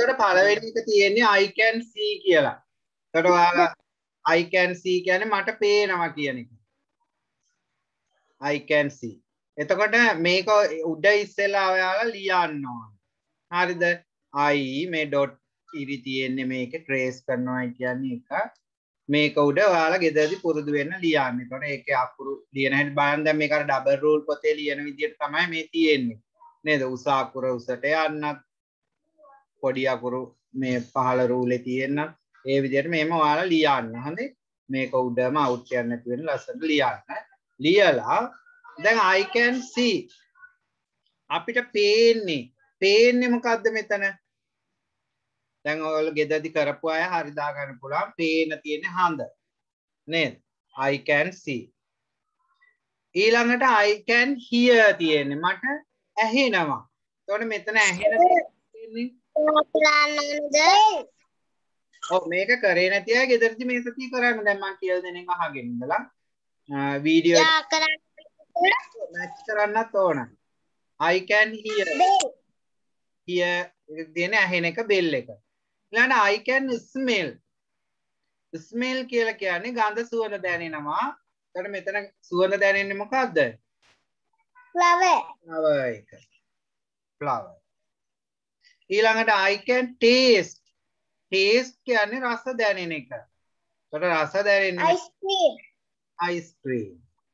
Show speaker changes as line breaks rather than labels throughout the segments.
එතකොට පළවෙනි එක තියෙන්නේ I can see කියලා. එතකොට ඔයාලා I can see කියන්නේ මට පේනවා කියන එක. I can see. එතකොට මේක උඩ ඉස්සෙල්ලා ඔයාලා ලියන්න ඕන. හරිද? I මේ dot ඉරි තියෙන්නේ මේක trace කරනවා කියන්නේ එක. මේක උඩ ඔයාලා ගෙදරදී පුරුදු වෙන්න ලියන්න. එතකොට ඒකේ අකුරු ලියන හැටි බලන්න. දැන් මේක අර ඩබල් රූල් පොතේ ලියන විදිහට තමයි මේ තියෙන්නේ. නේද? උස අකුර උසට යන්නත් පොඩි අකුරු මේ පහළ රූලේ තියෙන ඒ විදිහට මේම ඔයාලා ලියන්න. හරි? මේක උඩම අවුට් යන්න නැති වෙන ලස්සනට ලියන්න. ලියලා දැන් I can see අපිට පේන්නේ මොකද්ද මෙතන? දැන් ඔයාලා ගෙදරදී කරපු අය හරි දා ගන්න පුළුවන්. පේන තියෙන්නේ හඳ. නේද? I can see. ඊළඟට I can hear තියෙන්නේ මට ඇහෙනවා. එතකොට මෙතන ඇහෙන තියෙන්නේ ඔව් මේක කරේ නැති අය ගෙදරදී මේ සතිය කරන්න. දැන් මම කියලා දෙන එක අහගෙන ඉඳලා වීඩියෝ එක මැච් කරන්නත් ඕන. I can hear. hear දෙන ඇහෙන එක බෙල් එක. ඊළඟට I can smell. smell කියලා කියන්නේ ගඳ සුවඳ දැනෙනවා. එතකොට මෙතන සුවඳ දැනෙන්නේ මොකද්ද?
flower.
flower එක. flower. ඊළඟට I can taste. taste කියන්නේ රස දැනෙන එක. එතකොට රස දැනෙන්නේ
Ice cream.
ice cream.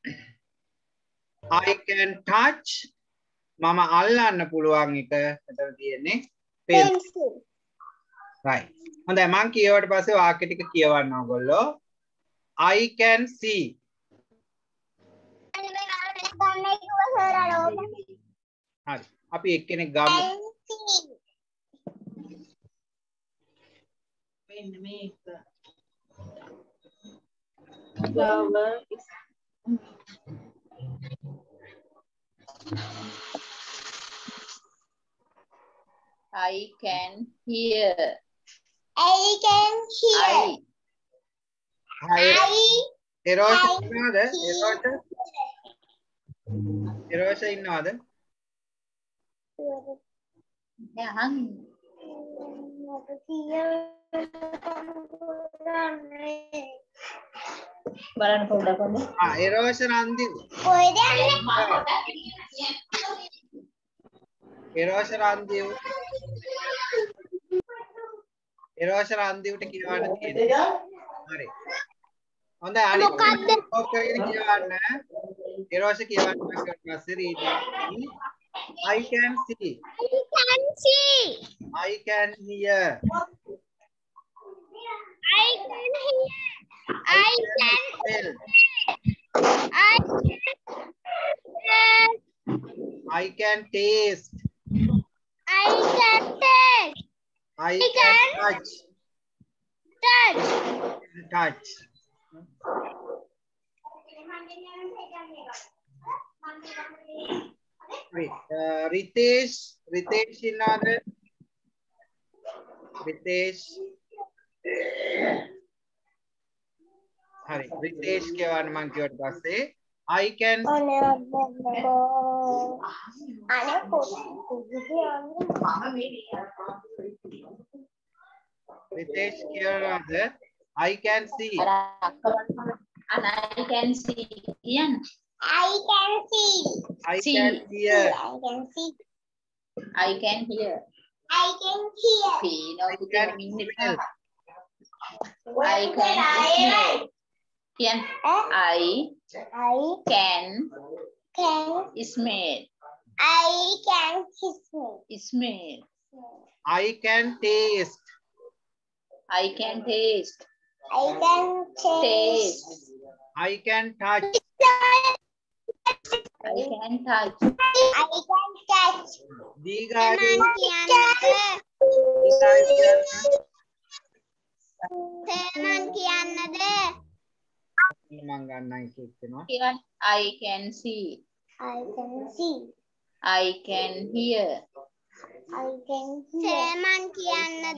I can touch. මම අල්ලන්න පුළුවන් එක. එතන තියෙන්නේ
Pencil.
right. හොඳයි මම කියවට පස්සේ වාක්‍ය ටික කියවන්න ඕගොල්ලෝ. I can see. හරි. අපි එක්කෙනෙක් ගමු. මෙන්න මේක.
Flower is I can hear.
I can hear.
එරෝෂ ඉන්නවද? එරෝෂ ඉන්නවද?
දැන් බලන්න පොඩ්ඩක් ඔන්න.
එරෝෂ රන්දිව.
කොහෙද යන්නේ?
එරෝෂ රන්දිව. එරෝෂ රන්දිවට කියවන්න තියෙනවා. හරි. හොඳයි අනිත් ඔක් කරගෙන කියවන්න. එරෝෂ කියවන්න පස්සේ reading. I can see.
I can see.
I can hear.
I can hear. I can
smell.
I can
I can taste.
I can taste.
I can touch. Touch. Wait, Ritesh innada? Ritesh. Hari, Ritesh කියවන්න මං කියවට පස්සේ I can Ritesh කියනවාද? I can see.
I can see. Ian.
I can see.
I can hear.
I can see.
I can hear.
I can hear.
Pino
I can smell.
I can smell. Ian. I can smell.
I can
Smell.
I can taste.
I can taste.
I can
Taste.
I can touch.
I can touch.
I can touch.
දීඝාගේ
තේමන් කියන්නද?
මං ගන්නයි කියනවා.
Ian. I can see.
I can see.
I can hear.
I can hear. තේමන් කියන්නද?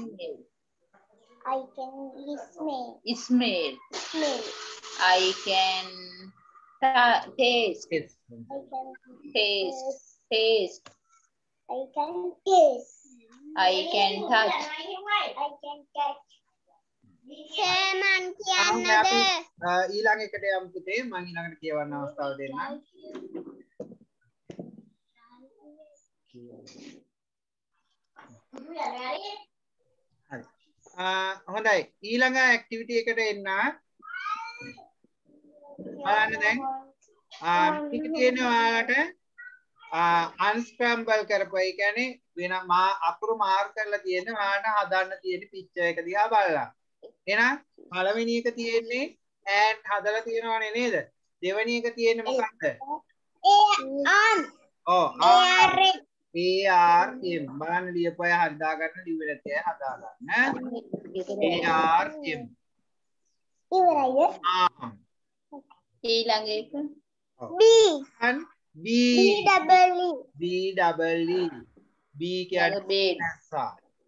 I can smell.
Smell.
Smell.
I can taste.
Yes.
I can
Taste. Taste.
I can taste.
I can touch.
I can catch. සෑමන් කියන්නද?
ඊළඟ එකට යමු පුතේ. මම ඊළඟට කියවන්න අවස්ථාව දෙන්නම්. හරි. හොඳයි. ඊළඟ ඇක්ටිවිටි එකට එන්න. බලන්න දැන්. මේක තියෙනවා ඔයාලට unscramble කරපුවා. ඒ කියන්නේ වෙන අකුරු මාර්ක් කරලා තියෙන ඔයාලට හදන්න තියෙන පික්චර් එක දිහා බලලා. එහෙනම් පළවෙනි එක තියෙන්නේ and හදලා තියෙනවනේ නේද? දෙවෙනි එක තියෙන්නේ මොකක්ද?
on.
ඔව්
AR.
ARM බලන්න ලියපුවා හරි දාගන්න ලිව්වේ නැති අය හදා ගන්න. ARM
ඉවරයිද?
ඊළඟ එක
B.
and B
double E.
B double E B කියන්නේ
bed.
නැස්සා.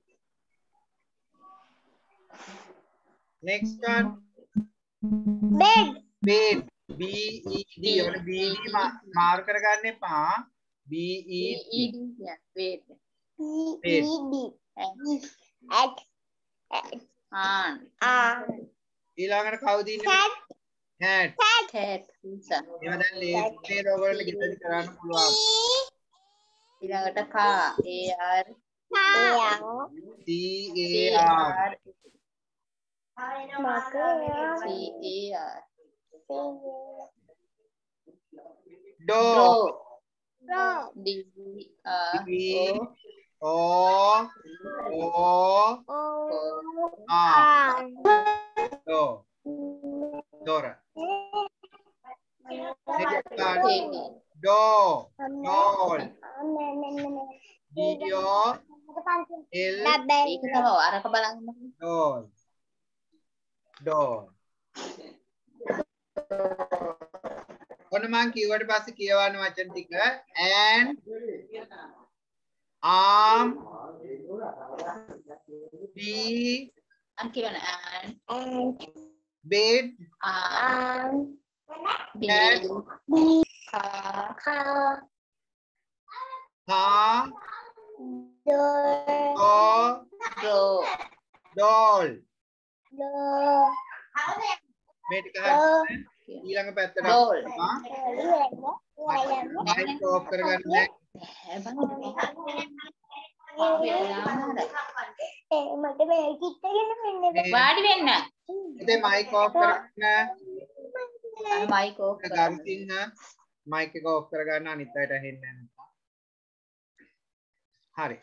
next one
Bed.
bed B E D ඔන්න B D මාර්ක් කරගන්න එපා. B E D
yeah, bed.
E D. At.
On.
ඊළඟට කවුද ඉන්නේ?
Cat.
cat
Cat.
ඒවා දැන් ලේසියෙන් ඔයගොල්ලෝ ගෙදරදී කරන්න පුළුවන්.
ඊළඟට car. AR.
C A R door D O R door door next one door doll D O L
ඒක තමයි අරක බලන්න.
doll doll ඔන්න මං කිව්වට පස්සේ කියවන්න වචන ටික and arm B
අර කියවන and
bed
bed
Car.
car
Door.
door
draw
doll
Door.
මේ ටික හරියට ඊළඟ පැත්තට
doll.
මයික් ඔෆ් කරගන්න දැන්
මට මේ කිත්තගෙන මෙන්න
වාඩි වෙන්න.
ඉතින් මයික් ඔෆ් කරගන්න
අර මයික් ඕෆ් කරන්න.
ගරුසිංහ මයික් එක ඔෆ් කරගන්න අනිත් අයට ඇහෙන්නේ නැහැ. හරි.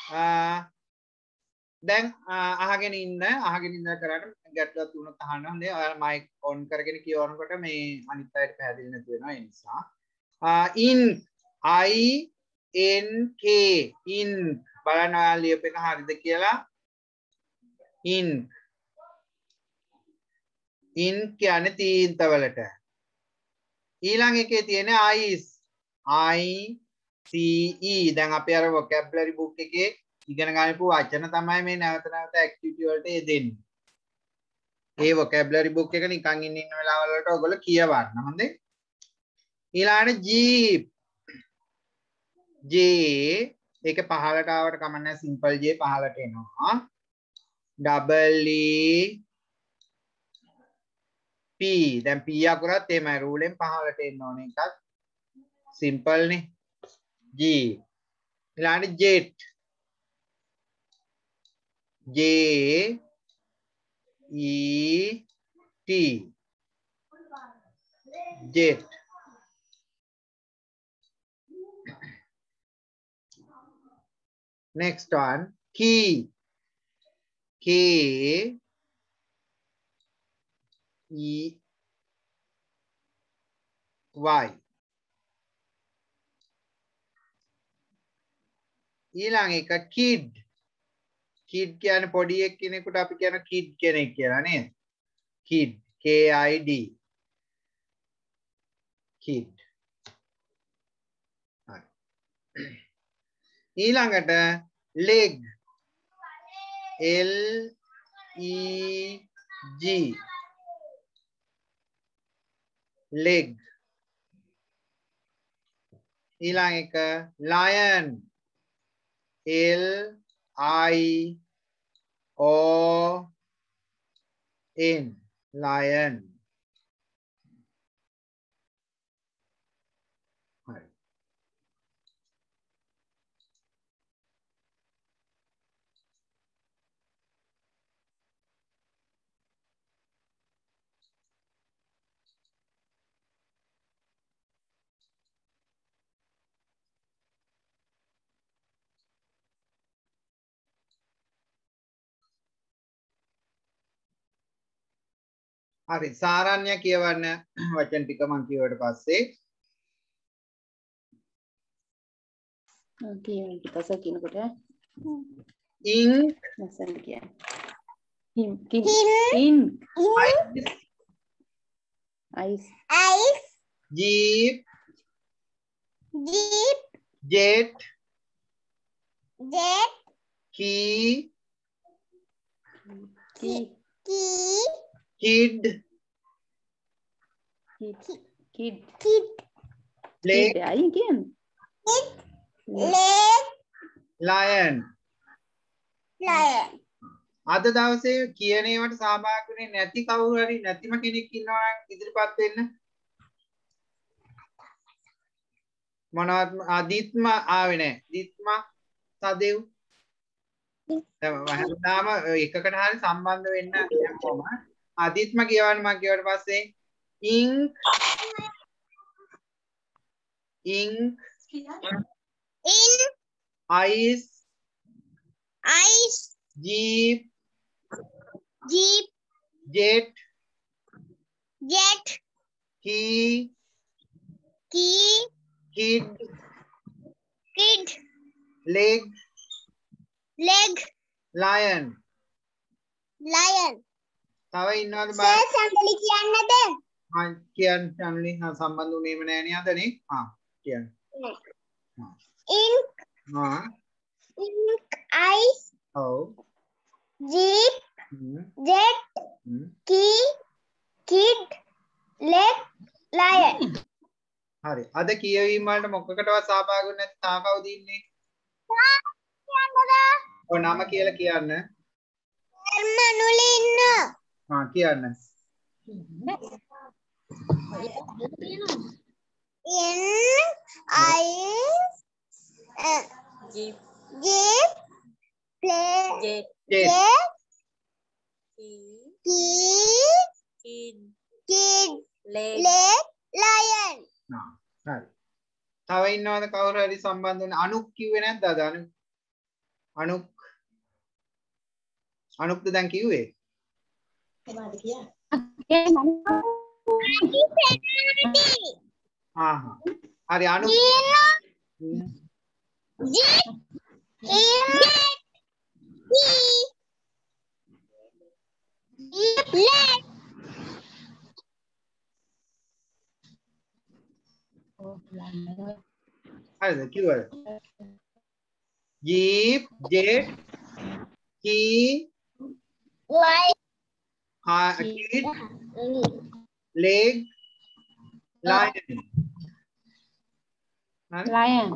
දැන් අහගෙන ඉඳලා කරන්න ගැටලුවක් තුනක් අහන්න හොඳේ. ඔයාලා මයික් ඔන් කරගෙන කියවනකොට මේ අනිත් අයට පැහැදිලි නැති වෙනවා ඒ නිසා. in I N K in බලන්න ඔයාලා ලියපු එක හරිද කියලා. in කියන්නේ තීන්තවලට. ඊළඟ එකේ තියෙන ice I C E දැන් අපි අර vocabulary book එකේ ඉගෙන ගන්නපු වචන තමයි මේ නැවත නැවත ඇක්ටිවිටි වලට යෙදෙන්නේ. ඒ vocabulary book එක නිකන් ඉන්න වෙලාවල් වලට ඔයගොල්ලෝ කියවන්න. හොඳේ. ඊළඟට jeep J ඒක පහලට ආවට කමක් නැහැ simple J පහලට එනවා. double E P දැන් P අකුරත් එමය රූලෙන් පහලට එන්න ඕන එකක්. simple නේ. G ඊළඟට jet J E T jet next one key K E Y ඊළඟ එක kid කියන්නේ පොඩි කෙනෙකුට අපි කියන kid කෙනෙක් කියලා නේද? kid K I D kid හරි. ඊළඟට leg L E G leg ඊළඟ එක lion L I O N lion. හරි. හරි සාරාංශය කියවන්න වචන ටික මම කියවට පස්සේ
Okay, ඊට පස්සේ කියනකොට
ink
නැසන් කියන්නේ ice
jeep jet key kid leg
අයින් කියන්නේ
lion අද දවසේ කියන ඒවාට සහභාගී වෙන්නේ නැති කවුරු හරි නැතිම කෙනෙක් ඉන්නවා නම් ඉදිරිපත් වෙන්න මොනවත් ආදිත්ම ආවේ නැහැ දිත්ම සදෙව් හැමදාම එකකට හරි සම්බන්ධ වෙන්න හැමෝම ආදිත්ම කියවන්න මම කියවට පස්සේ ink ice jeep jet key kid leg lion තව ඉන්නවද බලන්න කියන්න channel එක සම්බන්ධ වුණේම නෑ නේ අදනේ කියන්න
ice
ඔව්
jeep jet key kid leg lion
හරි අද කියවීම වලට මොකකටවත් සහභාගී වෙන්නේ නැති තා කවුද ඉන්නේ ඔය නම කියලා කියන්න
මනුලේ ඉන්න
කියන්න
jeep play
jet
kid leg lion
හරි තව ඉන්නවද කවුරු හරි සම්බන්ධ වෙන අනුක් කිව්වේ නැද්ද අද අනුක්ද දැන් කිව්වේ
මොනවද කියන්නේ
හරි අනුක් හරිද කිව්වද jeep jet key kid leg lion
lion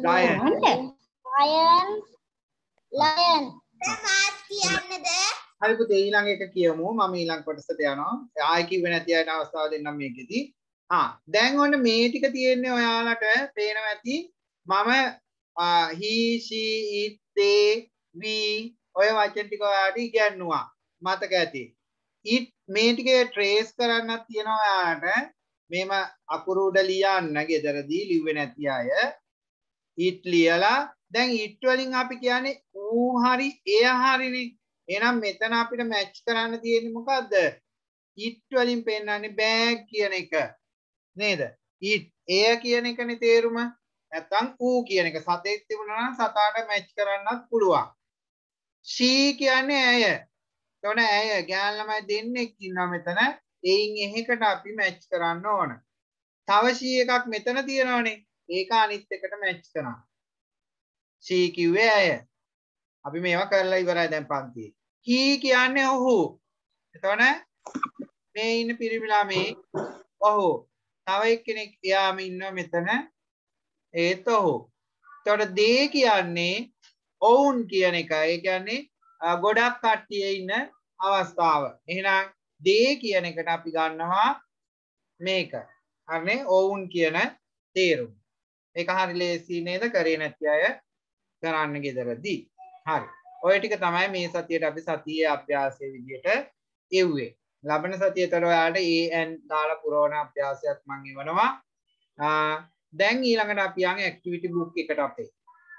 හරි පුතේ ඊළඟ එක කියමු මම ඊළඟ කොටසට යනවා ආයෙ කිව්වේ නැති අයට අවස්ථාව දෙන්නම් මේකෙදි දැන් ඔන්න මේ ටික තියෙන්නේ ඔයාලට පේනවා ඇති මම he she it they we ඔය වචන ටික ඔයාලට ඉගෙනුවා මතක ඇති it මේ ටිකේ ට්‍රේස් කරන්නත් තියෙනවා ඔයාලට මේම අකුරු උඩ ලියන්න ගෙදරදී ලිව්වේ නැති අය it ලියලා දැන් it වලින් අපි කියන්නේ ඌ හරි එය හරිනේ එහෙනම් මෙතන අපිට මැච් කරන්න තියෙන්නේ මොකද්ද it වලින් පෙන්නන්නේ bag කියන එක නේද it එය කියන එකනේ තේරුම නැත්තම් ඌ කියන එක සතෙක් තිබුණා නම් සතාට මැච් කරන්නත් පුළුවන් she කියන්නේ ඇය එතකොට ඇය ගෑන් ළමයි දෙන්නෙක් ඉන්නවා මෙතන එයින් එහෙකට අපි මැච් කරන්න ඕන තව she එකක් මෙතන තියෙනවනේ ඒක අනිත් එකට මැච් කරනවා she කිව්වේ ඇය අපි මේවා කරලා ඉවරයි දැන් පන්තියේ he කියන්නේ ඔහු එතකොට මේ ඉන්න පිරිමි ළමයි ඔහු තව එක්කෙනෙක් එයාම ඉන්නවා මෙතන ඒත් ඔහු එතකොට they කියන්නේ ඔවුන් කියන එක. ඒ කියන්නේ ගොඩක් කට්ටිය ඉන්න අවස්ථාව. එහෙනම් they කියන එකට අපි ගන්නවා මේක. හරිනේ? ඔවුන් කියන තේරුම. ඒක හරි ලේසි නේද? කරේ නැති අය කරන්න ගෙදරදී. හරි. ඔය ටික තමයි මේ සතියේට අපි සතියේ අභ්‍යාසයේ විදියට එව්වේ. ලබන සතියේතර ඔයාලට an දාලා පුරවන අභ්‍යාසයක් මම එවනවා. දැන් ඊළඟට අපි යන්නේ ඇක්ටිවිටි බුක් එකට අපේ.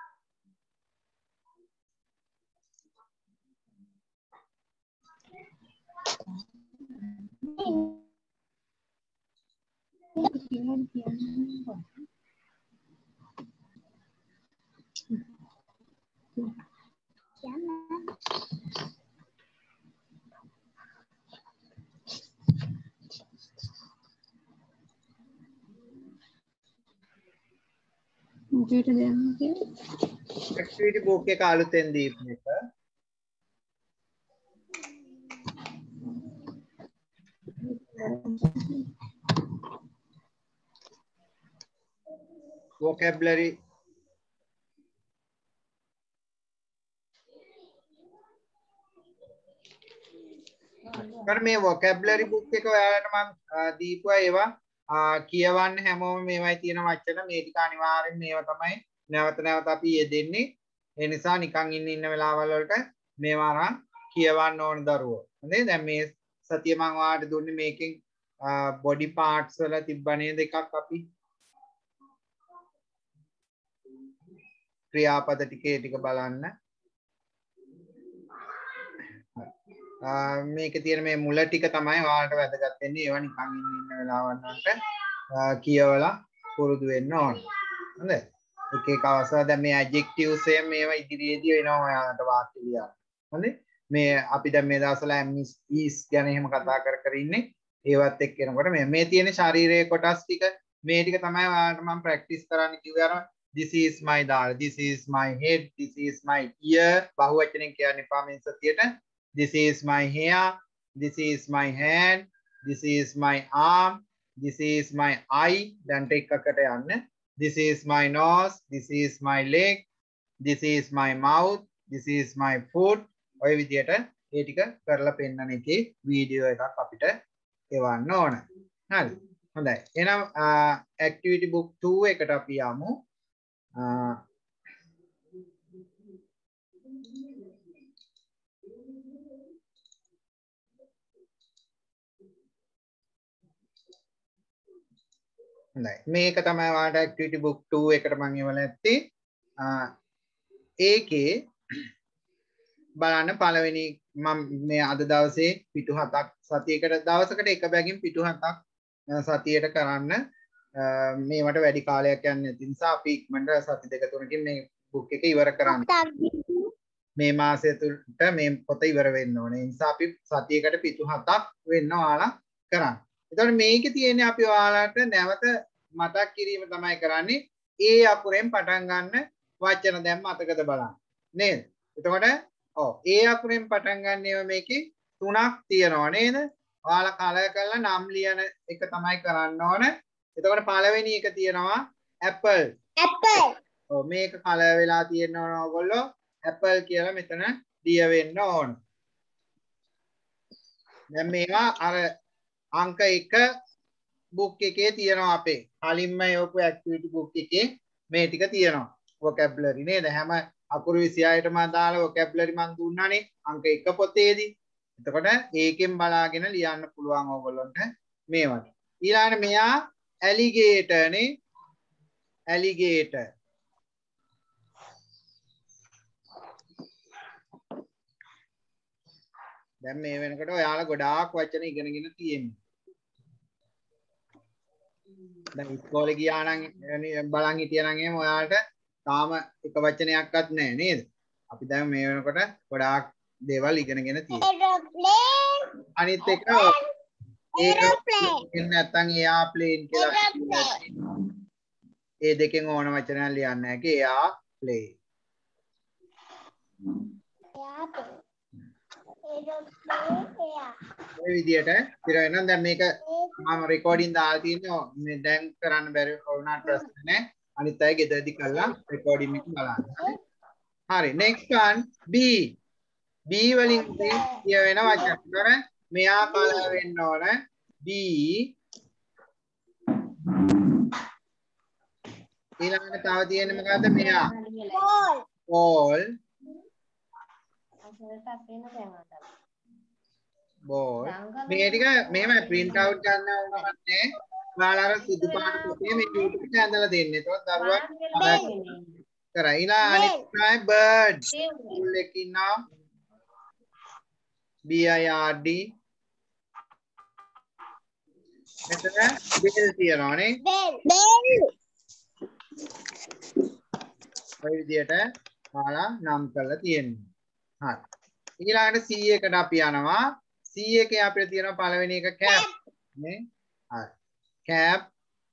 ඇක්ටිවිටි බුක් එක අලුතෙන් දීපු එක. vocabulary මේ vocabulary book එක ඔයාලට මම දීපුවා ඒවා කියවන්න හැමෝම මේවයි තියෙන වචන මේ ටික අනිවාර්යෙන් මේවා තමයි නැවත නැවත අපි යෙදෙන්නේ. ඒ නිසා නිකන් ඉන්න වෙලාවල් වලට මේවා අරන් කියවන්න ඕන දරුවෝ. හොඳේ. දැන් මේ සතිය මම ඔයාලට දුන්නේ මේකෙන් body parts වල තිබ්බනේ දෙකක් අපි ක්‍රියාපද ටිකේ ටික බලන්න. මේකේ තියෙන මේ මුල ටික තමයි ඔයාලට වැදගත් වෙන්නේ. ඒවා නිකන් ඉන්න වෙලාවන් වලට කියවලා පුරුදු වෙන්න ඕන. හොඳයි. එක එක අවස්ථා දැන් මේ adjectives එක මේවා ඉදිරියේදී වෙනවා ඔයාලට වාක්‍ය ලියන්න. හොඳයි. මේ අපි දැන් මේ දවස්වල is ගැන එහෙම කතා කර ඉන්නේ. ඒවත් එක්ක එනකොට මේ තියෙන ශරීරයේ කොටස් ටික මේ ටික තමයි ඔයාලට මම ප්‍රැක්ටිස් කරන්න කිව්වේ. අර this is my දාල, this is my head, this is my ear බහුවචනෙන් කියන්න එපා මේ සතියට. This is my hair, this is my hand, this is my arm, this is my eye. දැන් ටිකකට යන්න. This is my nose, this is my leg, this is my mouth, this is my foot. ඔය විදියට ඒ ටික කරලා පෙන්නන එකේ video එකක් අපිට එවන්න ඕන. හරි. හොඳයි. එහෙනම් activity book 2 එකට අපි යමු. මේක තමයි ඔයාලට activity book 2 එකට මම එවලා නැත්තේ. ඒකේ බලන්න පළවෙනි මම මේ අද දවසේ පිටු 7ක් සතියකට දවසකට එක බැගින් පිටු 7ක් සතියට කරන්න මේවට වැඩි කාලයක් යන්නේ නැති නිසා අපි ඉක්මනට සති දෙක තුනකින් මේ බුක් එක ඉවර කරන්න. මේ මාසය තුලට මේ පොත ඉවර වෙන්න ඕනේ. ඒ නිසා අපි සතියකට පිටු 7ක් වෙන්න ඔයාලා කරන්න. එතකොට මේකේ තියෙන්නේ අපි ඔයාලට නැවත මතක් කිරීම තමයි කරන්නේ. ඒ අකුරෙන් පටන් ගන්න වචන දැන් මතකද බලන්න. නේද? එතකොට ඔව් ඒ අකුරෙන් පටන් ගන්න ඒවා මේකේ 3ක් තියෙනවා නේද? ඔයාලා කලර් කරලා නම් ලියන එක තමයි කරන්න ඕන. එතකොට පළවෙනි එක තියෙනවා apple.
apple.
ඔව් මේක කලර් වෙලා තියෙනවා ඕගොල්ලෝ apple කියලා මෙතන ලිය වෙන්න ඕන. දැන් මේවා අර අංක 1 බුක් එකේ තියෙනවා අපේ. කලින්ම යොපු ඇක්ටිවිටි බුක් එකේ මේ ටික තියෙනවා. vocabulary නේද? හැම අකුරු 26ටම අදාළ vocabulary මන් දුන්නානේ අංක 1 පොතේදී. එතකොට ඒකෙන් බලාගෙන ලියන්න පුළුවන් ඕගොල්ලන්ට මේවට. ඊළඟට මෙයා alligator නේ. alligator. දැන් මේ වෙනකොට ඔයාලා ගොඩාක් වචන ඉගෙනගෙන තියෙනවා. දැන් ඉස්කෝලේ ගියා නම් බලන් හිටියා නම් එහෙම ඔයාලට තාම එක වචනයක්වත් නැහැ නේද? අපි දැන් මේ වෙනකොට ගොඩාක් දේවල් ඉගෙනගෙන තියෙනවා. අනිත් එක ඒරෝප්ලේන් නැත්නම් එයාප්ලේන් කියලා ඒ දෙකෙන් ඕන වචනයක් ලියන්න හැකි එයාප්ලේන්. ඔය විදියට ඉතින් වෙනවා. දැන් මේක මම රෙකෝඩින් දාලා තියෙනවා. මේ දැන් කරන්න බැරි වුණාට ප්‍රශ්න නැහැ. අනිත් අය ගෙදරදී කරලා රෙකෝඩින් එක බලන්න. හරි next one B වලින් කියවෙන වචන. ඒතර මෙයා කලර් වෙන්න ඕන B ඊළඟට තව තියෙන්නේ මොකද්ද මෙයා ball මේ ටික මෙහෙමයි print out ගන්න ඕනවත් නේ. ඔයාලා අර සුදු පාට පොතේ මේ YouTube එකට ඇඳලා දෙන්න. ඒතකොට දරුවා කරා. ඊළඟ අනිත් තමයි bird. school එකේ ඉන්නවා BIRD. මෙතන bell තියනවා නේ.
bell
ඔය විදියට ඔයාලා නම් කරලා තියෙනවා. හරි. ඊළඟට C එකට අපි යනවා. C එකේ අපිට තියෙනවා පළවෙනි එක cap නේ. හරි. cap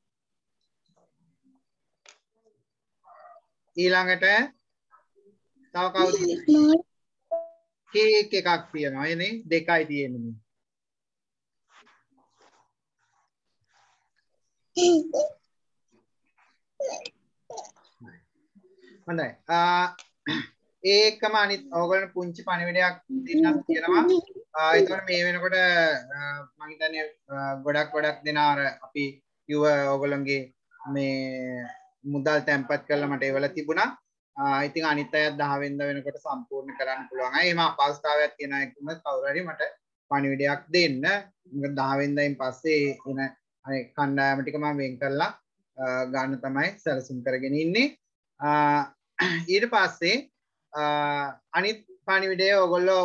ඊළඟට තව කවුද? cake එකක් තියෙනවා. එනේ දෙකයි තියෙන්නේ. හොඳයි. ඒකම අනිත් ඕගොල්ලෝ පුංචි පණිවිඩයක් දෙන්නත් තියෙනවා. ඒතකොට මේ වෙනකොට මම හිතන්නේ ගොඩක් දෙනා අර අපි කිව්ව ඕගොල්ලන්ගේ මේ මුදල් තැන්පත් කරලා මට ඒවල තිබුණා. ඉතින් අනිත් අයත් 10 වෙනිදා වෙනකොට සම්පූර්ණ කරන්න පුළුවන්. එහෙම අපහසුතාවයක් තියෙන අය කිව්වොත් කවුරු හරි මට පණිවිඩයක් දෙන්න. මොකද 10 වෙනිදායින් පස්සේ එන අනේ කණ්ඩායම ටික මම වෙන් කරලා ගන්න තමයි සැලසුම් කරගෙන ඉන්නේ. ඊට පස්සේ අනිත් පණිවිඩය ඔයගොල්ලෝ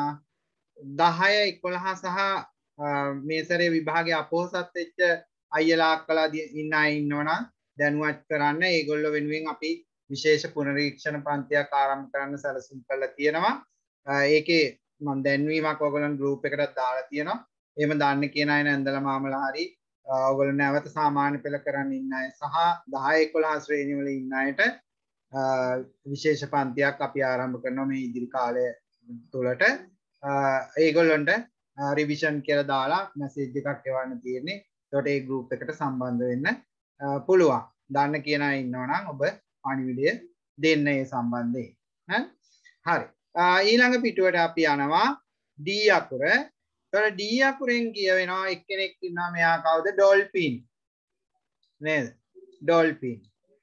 10 11 සහ මේ සැරේ විභාගයේ අපොහසත් වෙච්ච අයියලා අක්කලා ඉන්න අය ඉන්නවනම් දැනුවත් කරන්න. ඒගොල්ලෝ වෙනුවෙන් අපි විශේෂ පුනරීක්ෂණ පන්තියක් ආරම්භ කරන්න සැලසුම් කරලා තියෙනවා. ඒකේ මම දැන්වීමක් ඔයගොල්ලන් ගෲප් එකකට දාලා තියෙනවා. එහෙම දාන්න කියන අය නැන්දලා මාමලා හරි ඔයගොල්ලෝ නැවත සාමාන්‍ය පෙළ කරන් ඉන්න අය සහ 10 11 ශ්‍රේණිය වල ඉන්න අයට විශේෂ පන්තියක් අපි ආරම්භ කරනවා මේ ඉදිරි කාලය තුලට. ඒගොල්ලන්ට රිවිෂන් කියලා දාලා මැසේජ් එකක් එවන්න තියෙන්නේ. ඒකට ඒ ගෲප් එකට සම්බන්ධ වෙන්න පුළුවන්. දාන්න කියන අය ඉන්නවනම් ඔබ පණිවිඩය දෙන්න ඒ සම්බන්ධයෙන්. හරි. ඊළඟ පිටුවට අපි යනවා D අකුර. ඒතකොට D අකුරෙන් කියවෙනවා එක්කෙනෙක් ඉන්නවා මෙයා කවුද? ඩොල්ෆින්. නේද? ඩොල්ෆින්.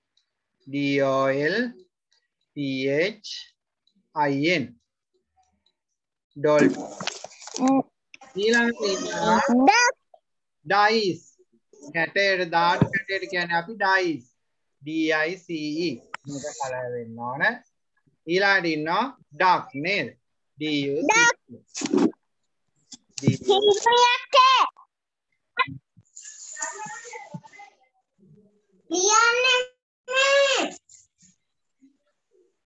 DOLPHIN. ඩොල්ෆින්. ඊළඟට ඉන්නවා ඩයිස්. කැටේට දාඩු කැටේට කියන්නේ අපි ඩයිස්. DICE. මේක කලර් වෙන්න ඕන. ඊළඟට ඉන්නවා ඩක් නේද? DUC.
Lia